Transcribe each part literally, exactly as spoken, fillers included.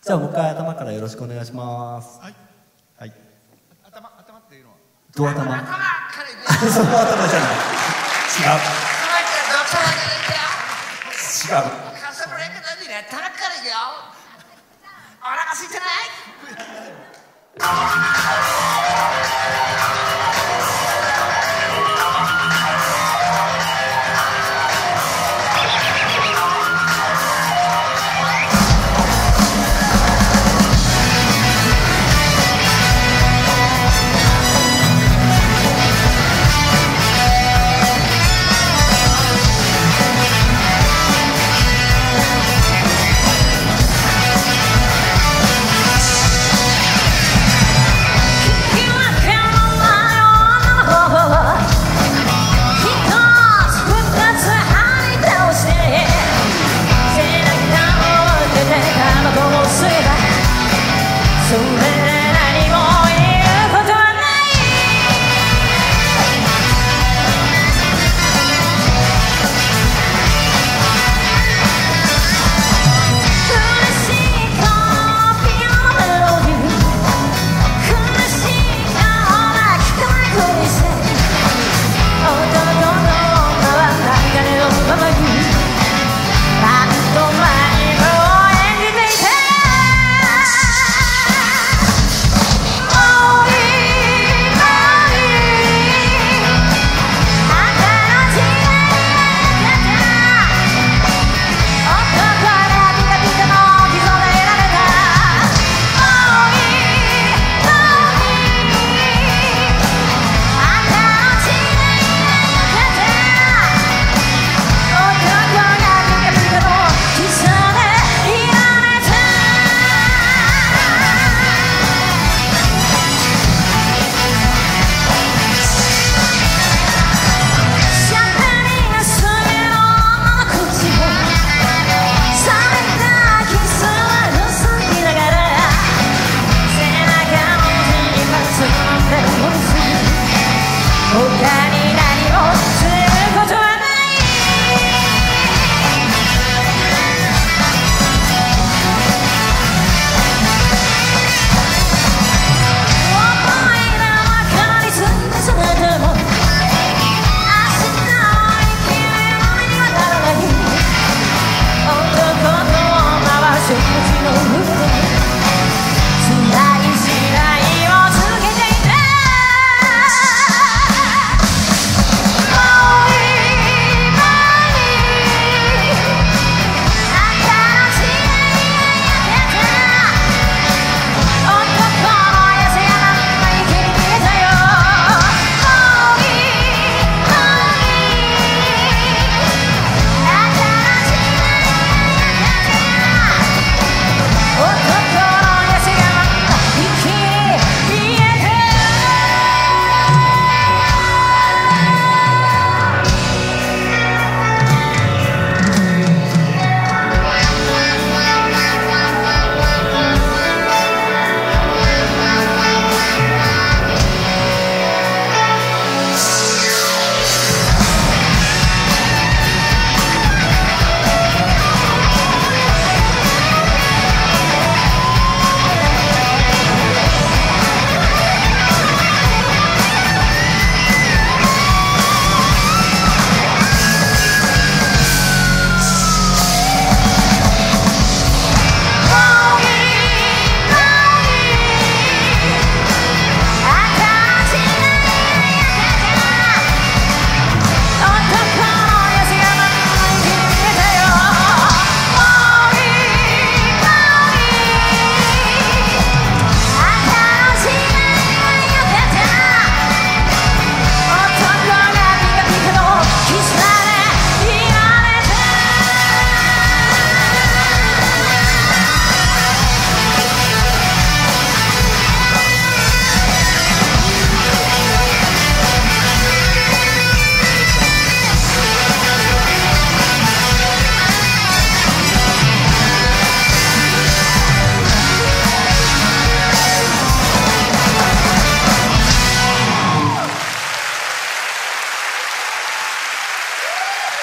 じゃあもう一回頭からよろしくお願いします。はい。はい。頭、頭っていうのは。ど頭。頭からその頭じゃない。違う。違う。カサブレンカなんでね、頭からいくよ。お腹空いてない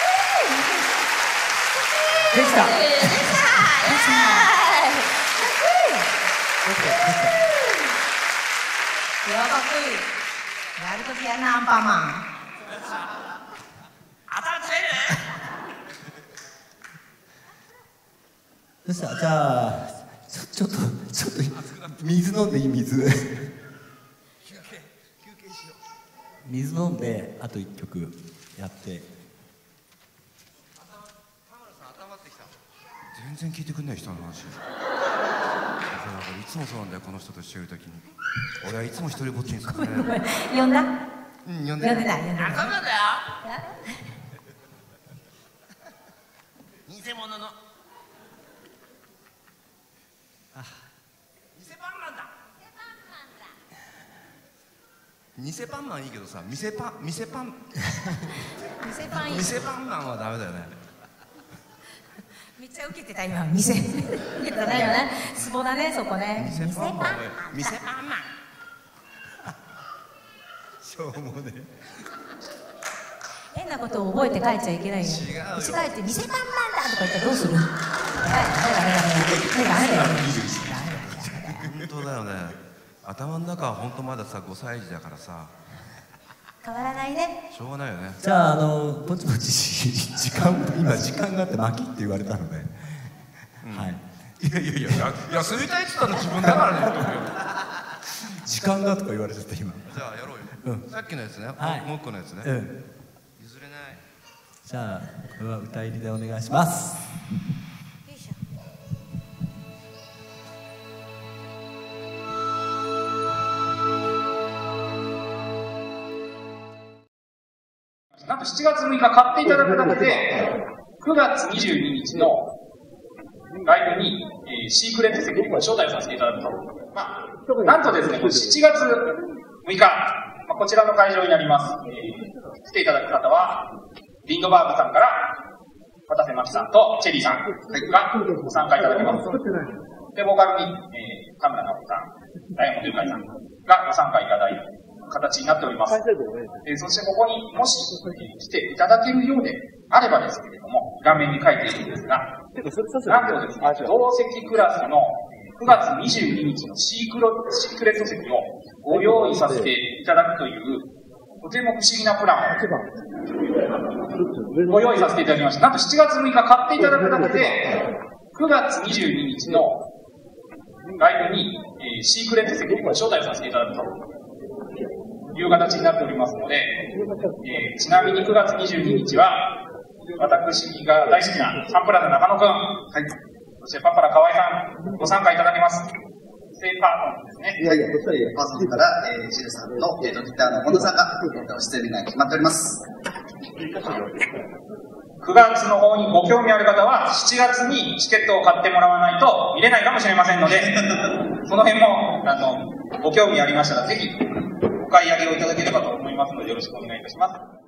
できた。できた。 いや、かっこいい。やるときやな、アンパンマン。 当たってる。そしたら、じゃあ、ちょ、ちょっと、ちょっと、水飲んでいい、水。 休憩、休憩しよう。 水飲んで、あと一曲やって。 全然聞いてくんない人の話。いつもそうなんだよ、この人としてるときに。俺はいつも一人ぼっちにさせない。 呼んだ？ うん、呼んでない。 呼んでない、呼んでない。 あ、そうなんだよ。偽物の。あ、偽パンマンだ。偽パンマンいいけどさ、偽パン、偽パン。 偽パンいい。 偽パンマンはダメだよね。 めっちゃ受けてた今、店。受けてたよね。ツボだね、そこね。 偽パンマン。偽パンマン。しょうもね。 変なことを覚えて帰っちゃいけないよ。 違うよ。 うち帰って偽パンマンだとか言ったらどうする？はい、ダメだよ。 本当だよね。頭の中は本当まださ、ごさい児だからさ。 変わらないね。 しょうがないよね。 じゃあ、あの、ぼちぼち、時間、今時間があって、巻きって言われたので。はい。 いやいやいや、休みたいって言ったの自分だからね。 時間がとか言われちゃった今。 じゃあやろうよ。さっきのやつね。もう一個のやつね。譲れない。 じゃあ、これは歌入りでお願いします。 よいしょ。 なんとしちがつむいか買っていただくだけで、くがつにじゅうににちのライブに、えー、シークレット席に招待をさせていただくと。まあ、なんとですね、しちがつむいか、まあ、こちらの会場になります。えー、来ていただく方は、リンドバーグさんから、渡瀬真希さんとチェリーさんがご参加いただきます。で、ボーカルに、えー、田村直樹さん、ダイヤモンドユカイさんがご参加いただいて、形になっております。えー、そしてここにもし、えー、来ていただけるようであればですけれども、画面に書いているんですが、なんとですね、同席クラスのくがつにじゅうににちのシークロシークレット席をご用意させていただくという、とても不思議なプランをご用意させていただきました。なんとしちがつむいか買っていただくだけで、くがつにじゅうににちのライブに、えー、シークレット席に招待させていただくという形になっておりますので、えー、ちなみにくがつにじゅうににちは、私が大好きなサンプラザ中野くん、はい、そしてパパラ河合さん、ご参加いただけます。正パートナーですね。 いやいや、こちらパーソナーから、えー、シルさんと、えー、ギターの近藤さんが、えー、出演が決まっております。 くがつの方にご興味ある方は、しちがつにチケットを買ってもらわないと見れないかもしれませんので、その辺も、あの、ご興味ありましたら、ぜひ、お買い上げをいただければと思いますので、よろしくお願いいたします。